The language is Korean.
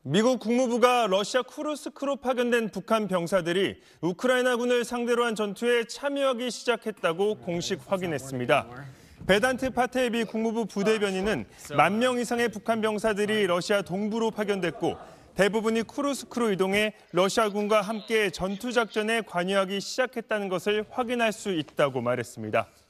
미국 국무부가 러시아 쿠르스크로 파견된 북한 병사들이 우크라이나군을 상대로 한 전투에 참여하기 시작했다고 공식 확인했습니다. 베단트 파테에비 국무부 부대변인은 10,000명 이상의 북한 병사들이 러시아 동부로 파견됐고 대부분이 쿠르스크로 이동해 러시아군과 함께 전투작전에 관여하기 시작했다는 것을 확인할 수 있다고 말했습니다.